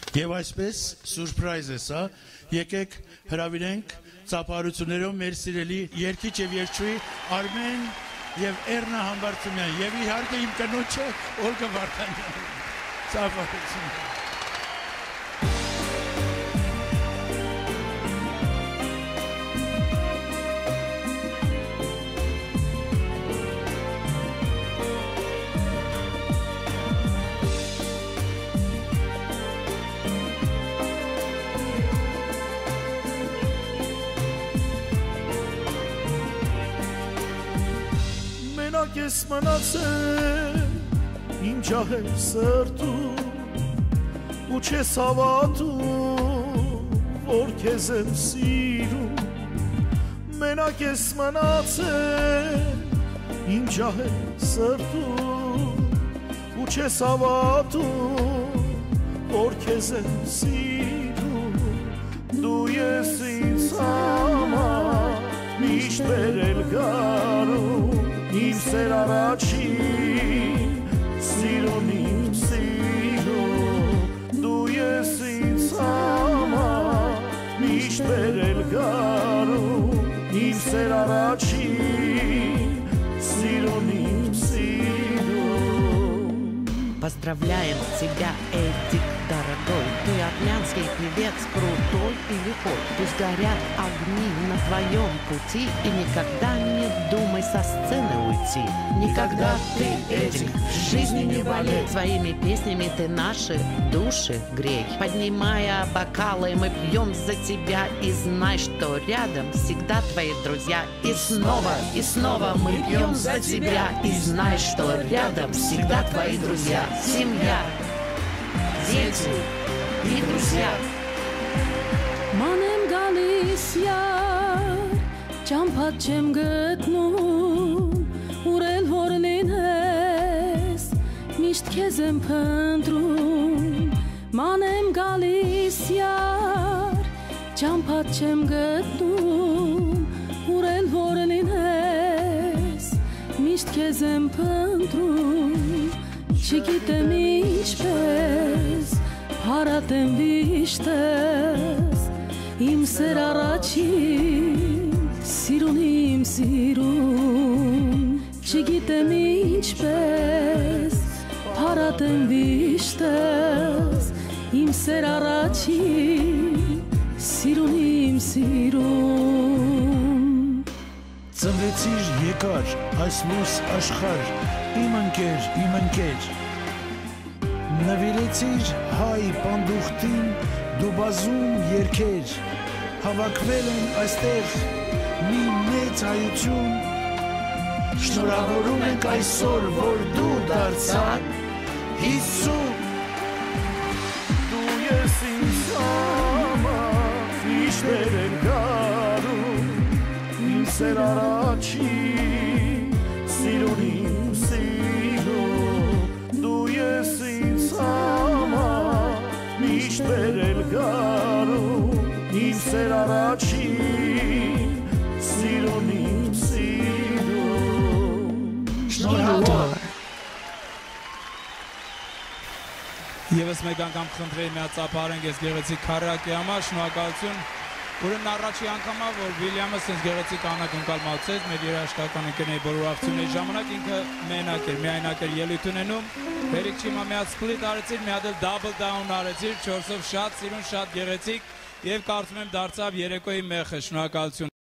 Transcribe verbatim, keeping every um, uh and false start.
Եվ այսպես սուրպրայզ է սա, եկեք հրավիրենք ծափարություններով մեր սիրելի երգիչ եւ երգչուհի Արմեն եւ Էռնա Համբարձումյան եւ իհարկե իմ կնոջը Օլգա Վարդանյան ծափարություն։ Ես մնացել իմ ջահել սրտում ու չես հավատում որ քեզ եմ սիրում մենակ ես մնացել իմ ջահել սրտում ու չես հավատում որ քեզ եմ սիրում դու ես ինձ համար միշտ բերել գարում Իմ սեր առաջին, սիրուն իմ սիրուն Դու ես ինձ համար, միշտ բերել գարում Իմ սեր առաջին, սիրուն иմ սիրուն Поздравляем тебя, Эдик, дорогой Ты армянский певец, крутой и лихой Пусть горят огни на твоем пути И никогда не думай со сцены уйти Никогда ты, Эдик, в жизни не болей Своими песнями ты наши души грей Поднимая бокалы, мы пьем за тебя И знай, что рядом всегда твои друзья И снова, и снова мы пьем за тебя И знай, что рядом всегда твои друзья Семья, дети и друзья Մանեմ գալիս յար, ճամփատ չեմ գտնում, ուրել որ լինես, միշտ քեզ եմ փնտրում Մանեմ գալիս յար, ճամփատ չեմ գտնում, ուրել որ լինես, միշտ քեզ եմ փնտրում Չգիտեմ ինչպես, հարատեմ վիշտես Իմ սեր առաջին, սիրուն իմ սիրուն Չգիտեմ ինչպես, հարատեմ վիշտես Իմ սեր առաջին, սիրուն իմ սիրուն Ծնվեցիր եկար, այս լույս աշխարհ Իմ ընկեր, իմ ընկեր Նվիրեցիր հայ պանդուխտին դու բազում երգեր Հավաքվել են այստեղ մի մեծ հայություն Շնորհավորում ենք այսօր, որ դու դարձան հիսուն Դու ես ինձ համար միշտ բերել գարում Իմ սեր առաջին, սիրուն իմ սիրուն Դու ես ինձ համար միշտ բերել գարում Իմ սեր առաջին, սիրուն իմ սիրուն Շնորհավոր Եվս մեկ անգամ խնդրեի միա ծափարենք ես գեղեցիկ քարակի համար, շնորհակալություն Ուրեմն առաջի անգամա, որ Վիլյամը սենց գեղեցիկ անակ ընկալ մացեց, մեր երաշտական ընկերների բոլոր ակցիաների ժամանակ ինքը մենակ էր, միայնակ էր ելույթ ունենում, Բերիկ չիմա մի հատ սպլիտ արեցիր, մի հատ էլ դաբլ դաուն արեցիր, չորսով շատ սիրուն, շատ գեղեցիկ և կարծում եմ դարձավ երեկոյի մեխը, շնորհակալություն